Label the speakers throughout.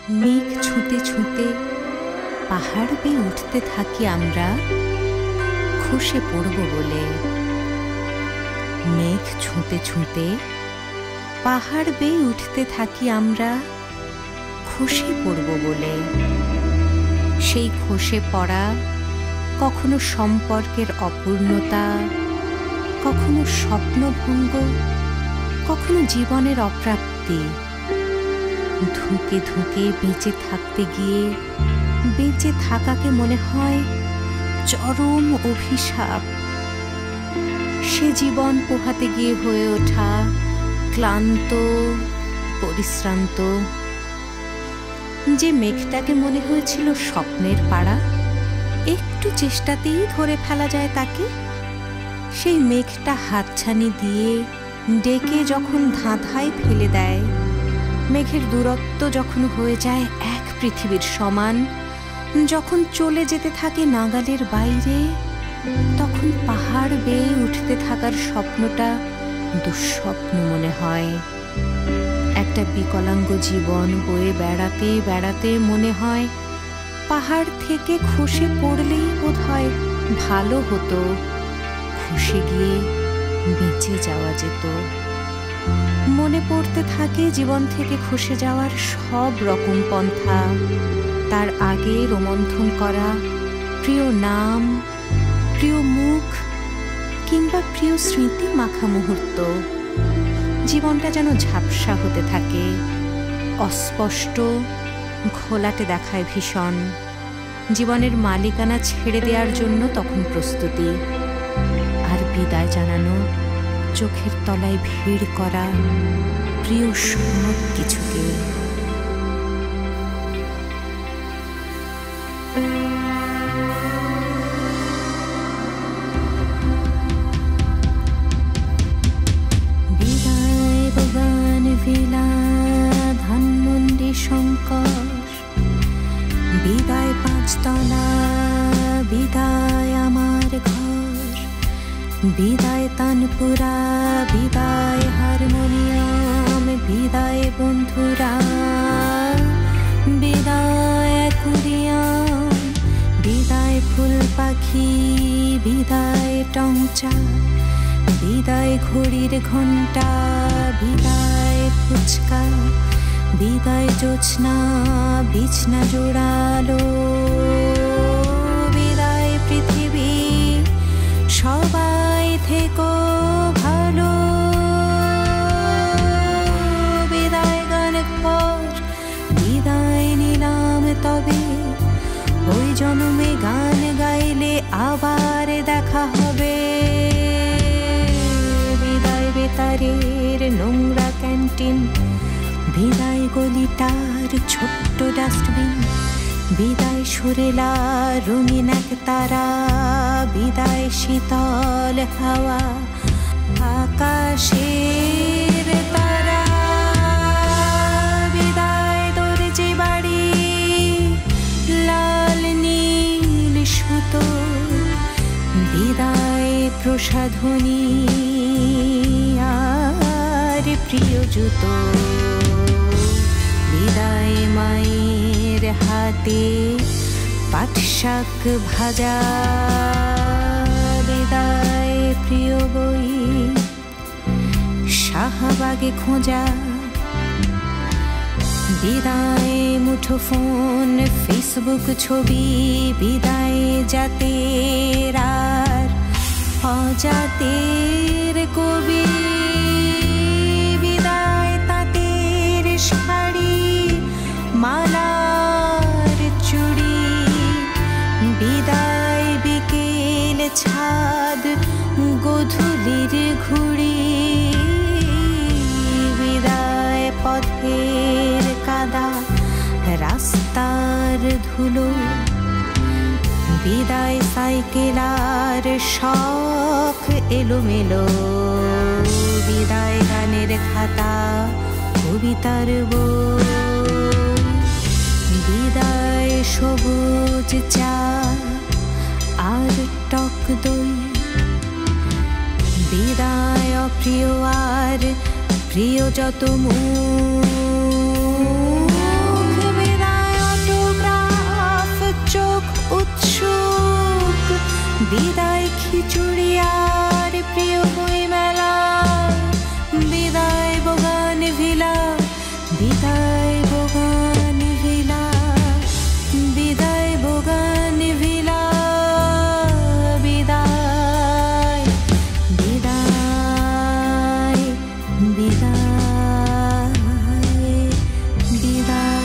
Speaker 1: মেঘ ছুঁতে ছুঁতে পাহাড় বেয়ে উঠতে থাকি আমরা, খসে পড়ব বলে। মেঘ ছুঁতে ছুঁতে পাহাড় বেয়ে উঠতে থাকি আমরা, খসে পড়ব বলে। সেই খসে পড়া কখনো সম্পর্কের অপূর্ণতা, কখনো স্বপ্নভঙ্গ, কখনো জীবনের অপ্রাপ্তি। ধুকে ধুকে বেঁচে থাকতে গিয়ে বেঁচে থাকাকে মনে হয় চরম অভিশাপ। সে জীবন পোহাতে গিয়ে হয়ে ওঠা ক্লান্ত, পরিশ্রান্ত। যে মেঘটাকে মনে হয়েছিল স্বপ্নের পাড়া, একটু চেষ্টাতেই ধরে ফেলা যায় তাকে। সেই মেঘটা হাতছানি দিয়ে ডেকে যখন ধাঁধায় ফেলে দেয়, মেঘের দূরত্ব যখন হয়ে যায় এক পৃথিবীর সমান, যখন চলে যেতে থাকে নাগালের বাইরে, তখন পাহাড় বেয়ে উঠতে থাকার স্বপ্নটা দুঃস্বপ্ন মনে হয়। একটা বিকলাঙ্গ জীবন বয়ে বেড়াতে বেড়াতে মনে হয় পাহাড় থেকে খসে পড়লেই বোধহয় ভালো হতো, খসে গিয়ে বেঁচে যাওয়া যেত। মনে পড়তে থাকে জীবন থেকে খসে যাওয়ার সব রকম পন্থা। তার আগে রোমন্থন করা প্রিয় নাম, প্রিয় মুখ, কিংবা প্রিয় স্মৃতি মাখা মুহূর্ত। জীবনটা যেন ঝাপসা হতে থাকে, অস্পষ্ট, ঘোলাটে দেখায় ভীষণ। জীবনের মালিকানা ছেড়ে দেওয়ার জন্য তখন প্রস্তুতি, আর বিদায় জানানো চোখের তলায় ভিড় করা প্রিয় সব কিছুকে। বিদায় বগান ভিলা, ধানমন্ডি শঙ্কর, বিদায় পাঁচতলা, বিদায় আমার ঘর, বিদায় তানপুরা, বিদায় হারমোনিয়াম, বিদায় বন্ধুরা, বিদায় অ্যাকুরিয়াম, বিদায় ফুল পাখি, বিদায় টংচা, বিদায় ঘড়ির ঘণ্টা, বিদায় ফুচকা, বিদায় জোছনা, বিছনা জোড়ালো, বিদায় পৃথিবী, সবাই থেকো ভালো, বিদায় গান ঘর, বিদায় নিলাম তবে ওই জন্মে গান গাইলে আবার দেখা হবে। বিদায় বেতারের নোংরা ক্যান্টিন, বিদায় গলিটার ছোট্ট ডাস্টবিন, বিদায় সুরেলা রঙিন এক তারা, বিদায় শীতল হাওয়া, আকাশের তারা, বিদায় দরজি বাড়ি, লাল নীল সুতো, বিদায় প্রসাধনী আর প্রিয় জুতো, বিদায় মায়ের হাতে পাট শাক ভাজা, বিদায় প্রিয় বই, শাহবাগে খোঁজা, বিদায় মুঠোফোন, ফেসবুক ছবি, বিদায় জাতের আর অজাতের কবি, বিদায় তাঁতের শাড়ি, মালার চুড়ি, বিদায় বিকেল ছাদ, গোধূলির ঘুড়ি, বিদায় পথের কাদা, রাস্তার ধুলো, বিদায় সাইকেল আর শখ এলোমেলো, বিদায় গানের খাতা, কবিতার বই, বিদায় সবুজ চা আর টক দই, বিদায় অপ্রিয় আর প্রিয় যত মুখ, বিদায় বিদায় খিচুড়ি আর প্রিয় বই মেলা, বিদায় বোগান ভিলা, বিদায় বোগান ভিলা, বিদায় বোগান ভিলা, বিদায় বিদায় বিদায় বিদায়।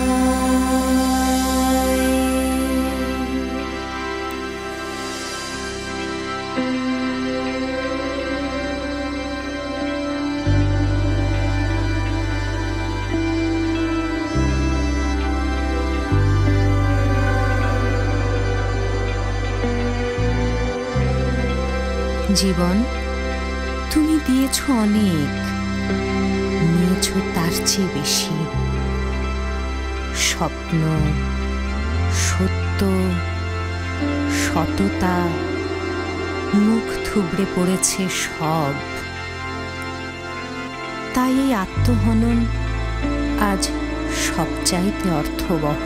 Speaker 1: জীবন, তুমি দিয়েছ অনেক, নিয়েছ তার চেয়ে বেশি। স্বপ্ন, সত্য, সততা, মুখ থুবড়ে পড়েছে সব। তাই এই আত্মহনন আজ সবচাইতে অর্থবহ।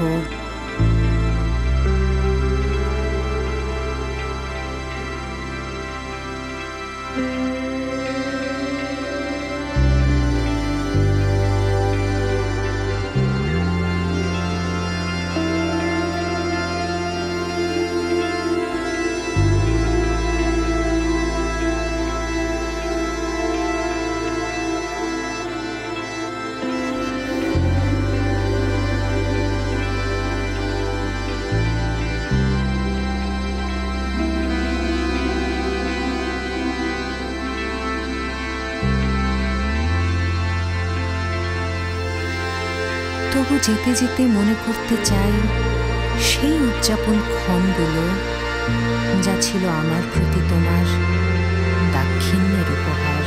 Speaker 1: তবু যেতে যেতে মনে করতে চাই সেই উদযাপন ক্ষণগুলো, যা ছিল আমার প্রতি তোমার দাক্ষিণ্যের উপহার।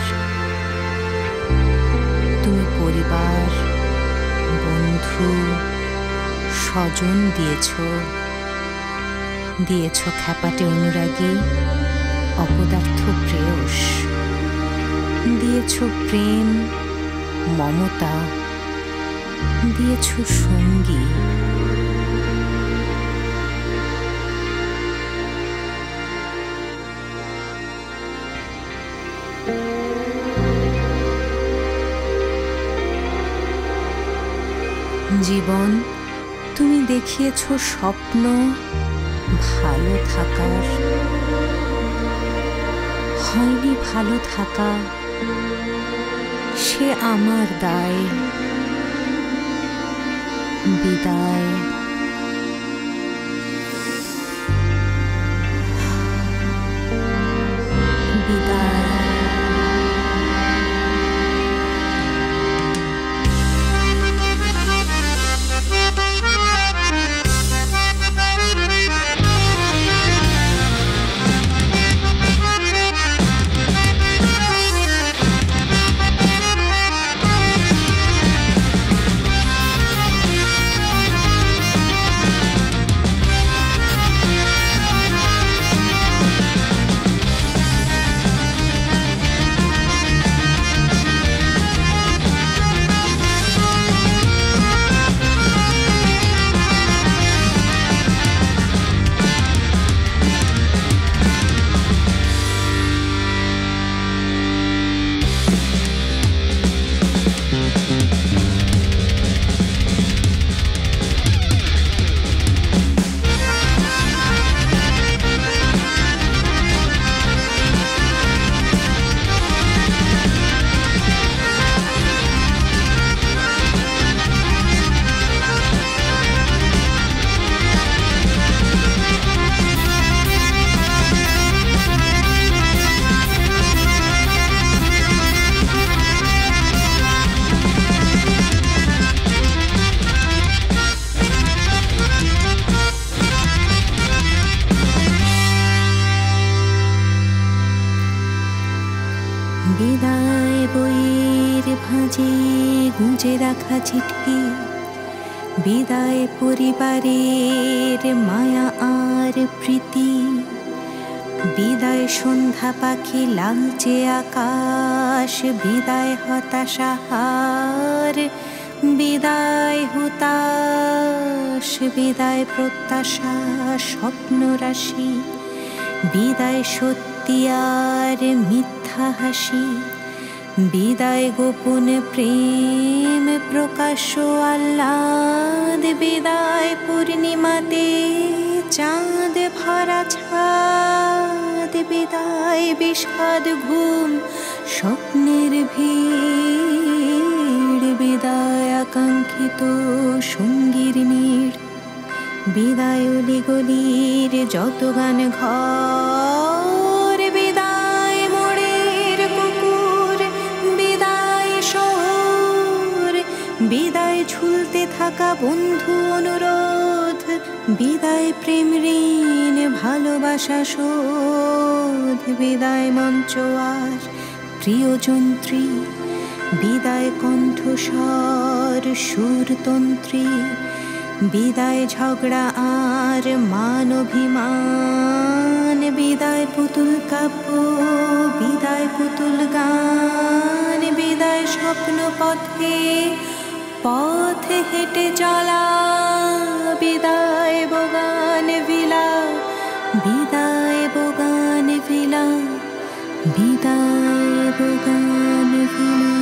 Speaker 1: তুমি পরিবার, বন্ধু, স্বজন দিয়েছ, দিয়েছ খ্যাপাটে অনুরাগী, অপদার্থ প্রেয়স, দিয়েছ প্রেম, মমতা, দিয়েছ সঙ্গী। জীবন, তুমি দেখিয়েছ স্বপ্ন ভালো থাকার। হয়নি ভালো থাকা, সে আমার দায়। বিদায় বিদায়। বিদায় বইয়ের ভাঁজে গুঁজে রাখা চিঠি, বিদায় পরিবারের মায়া আর প্রীতি, বিদায় সন্ধ্যা পাখি লালচে আকাশ, বিদায় হতাশা হার, বিদায় হুতাশ, বিদায় প্রত্যাশা স্বপ্ন রাশি, বিদায় সত্যি আর মিথ্যা হাসি, বিদায় গোপন প্রেম প্রকাশ্য আহ্লাদ, বিদায় পূর্ণিমাতে চাঁদ ভরা ছাদ, বিদায় বিষাদ ঘুম স্বপ্নের ভিড়, বিদায় আকাঙ্ক্ষিত সঙ্গীর নীড়, বিদায় অলিগলির যত গান ঘর, বিদায় মোড়ের কুকুর, বিদায় শহর, বিদায় ঝুলতে থাকা বন্ধু অনুরোধ, বিদায় প্রেম ঋণ ভালোবাসা শোধ, বিদায় মঞ্চ আর প্রিয়যন্ত্রী, বিদায় কণ্ঠস্বর সুরতন্ত্রী, বিদায় ঝগড়া আর মান অভিমান, বিদায় পুতুল কাব্য, বিদায় পুতুল গান, বিদায় স্বপ্ন পথে পথ হেঁটে চলা, বিদায় বগান ভিলা, বিদায় বগান ভিলা, বিদায় বগান ভিলা।